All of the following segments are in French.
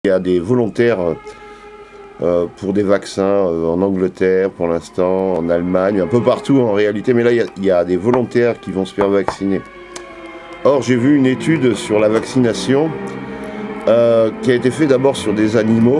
Il y a des volontaires pour des vaccins en Angleterre pour l'instant, en Allemagne, un peu partout en réalité, mais là il y a des volontaires qui vont se faire vacciner. Or j'ai vu une étude sur la vaccination qui a été faite d'abord sur des animaux,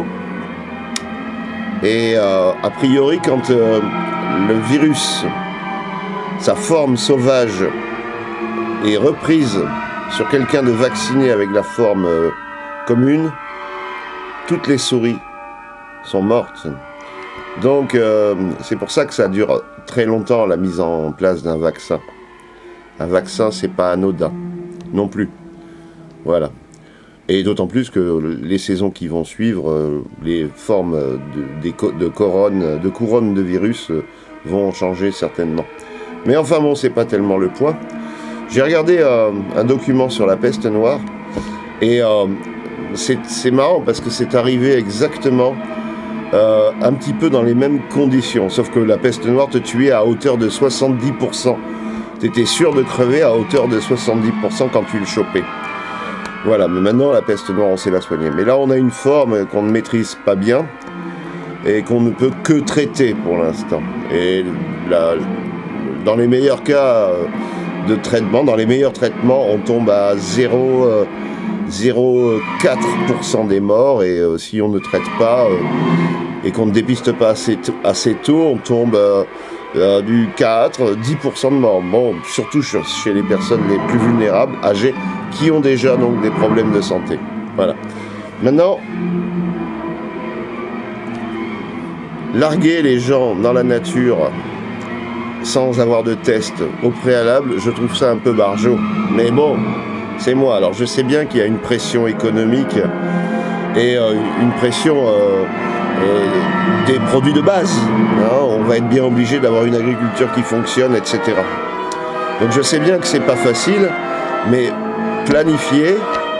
et a priori quand le virus, sa forme sauvage, est reprise sur quelqu'un de vacciné avec la forme commune, toutes les souris sont mortes. Donc c'est pour ça que ça dure très longtemps, la mise en place d'un vaccin. Un vaccin, c'est pas anodin non plus. Voilà. Et d'autant plus que les saisons qui vont suivre, les formes de couronnes de virus vont changer certainement. Mais enfin bon, c'est pas tellement le point. J'ai regardé un document sur la peste noire, et c'est marrant parce que c'est arrivé exactement un petit peu dans les mêmes conditions, sauf que la peste noire te tuait à hauteur de 70%. Tu étais sûr de crever à hauteur de 70% quand tu le chopais. Voilà, mais maintenant la peste noire on sait la soigner. Mais là on a une forme qu'on ne maîtrise pas bien et qu'on ne peut que traiter pour l'instant. Et dans les meilleurs cas de traitement, dans les meilleurs traitements, on tombe à 0,4% des morts, et si on ne traite pas et qu'on ne dépiste pas assez tôt, on tombe du 4-10% de morts. Bon, surtout chez les personnes les plus vulnérables, âgées, qui ont déjà donc des problèmes de santé. Voilà. Maintenant, larguer les gens dans la nature sans avoir de test au préalable, je trouve ça un peu barjot. Mais bon, c'est moi. Alors je sais bien qu'il y a une pression économique et une pression des produits de base. Hein, on va être bien obligé d'avoir une agriculture qui fonctionne, etc. Donc je sais bien que c'est pas facile, mais planifier,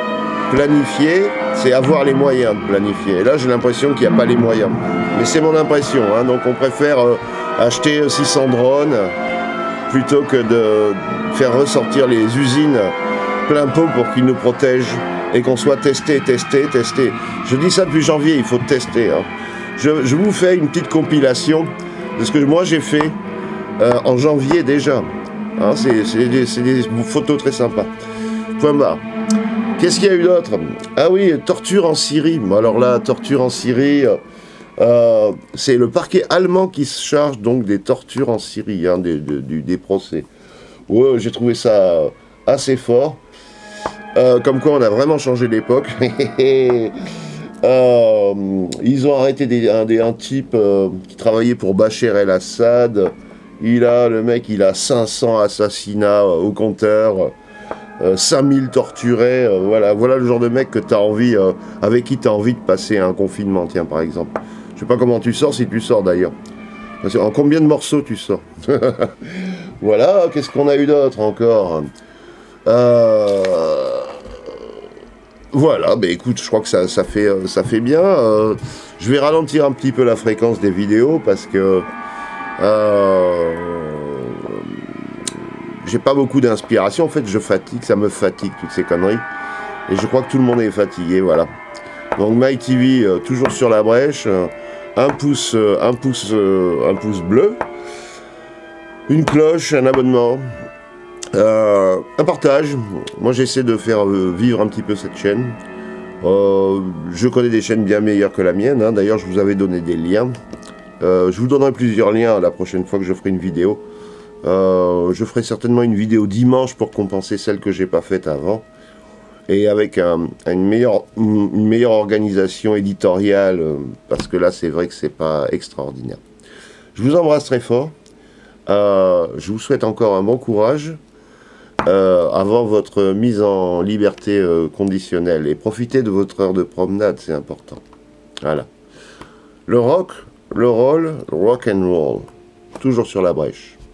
c'est avoir les moyens de planifier. Et là j'ai l'impression qu'il n'y a pas les moyens. Mais c'est mon impression, hein, donc on préfère acheter 600 drones plutôt que de faire ressortir les usines plein pot pour qu'ils nous protègent et qu'on soit testé. Je dis ça depuis janvier, il faut tester. Hein. Je vous fais une petite compilation de ce que moi j'ai fait en janvier déjà. Hein, c'est des photos très sympas. Point barre. Qu'est-ce qu'il y a eu d'autre? Ah oui, torture en Syrie. Alors là, torture en Syrie, c'est le parquet allemand qui se charge donc des tortures en Syrie, hein, des procès. Ouais, j'ai trouvé ça assez fort. Comme quoi on a vraiment changé d'époque. Ils ont arrêté un type qui travaillait pour Bachar el-Assad. Le mec, il a 500 assassinats au compteur, 5000 torturés. Voilà le genre de mec que t'as envie, avec qui tu as envie de passer un confinement, tiens, par exemple. Je sais pas comment tu sors, si tu sors d'ailleurs. En combien de morceaux tu sors? Voilà, qu'est-ce qu'on a eu d'autre encore? Voilà, bah écoute, je crois que ça fait bien. Je vais ralentir un petit peu la fréquence des vidéos parce que j'ai pas beaucoup d'inspiration. En fait, ça me fatigue toutes ces conneries. Et je crois que tout le monde est fatigué, voilà. Donc MyTV, toujours sur la brèche, un pouce bleu, une cloche, un abonnement. Un partage. Moi j'essaie de faire vivre un petit peu cette chaîne. Je connais des chaînes bien meilleures que la mienne, hein. D'ailleurs je vous avais donné des liens. Je vous donnerai plusieurs liens la prochaine fois que je ferai une vidéo. Je ferai certainement une vidéo dimanche pour compenser celle que j'ai pas faite avant, et avec une meilleure organisation éditoriale, parce que là c'est vrai que c'est pas extraordinaire. Je vous embrasse très fort. Je vous souhaite encore un bon courage avant votre mise en liberté conditionnelle, et profitez de votre heure de promenade, c'est important. Voilà. Le rock, le roll, rock and roll, toujours sur la brèche.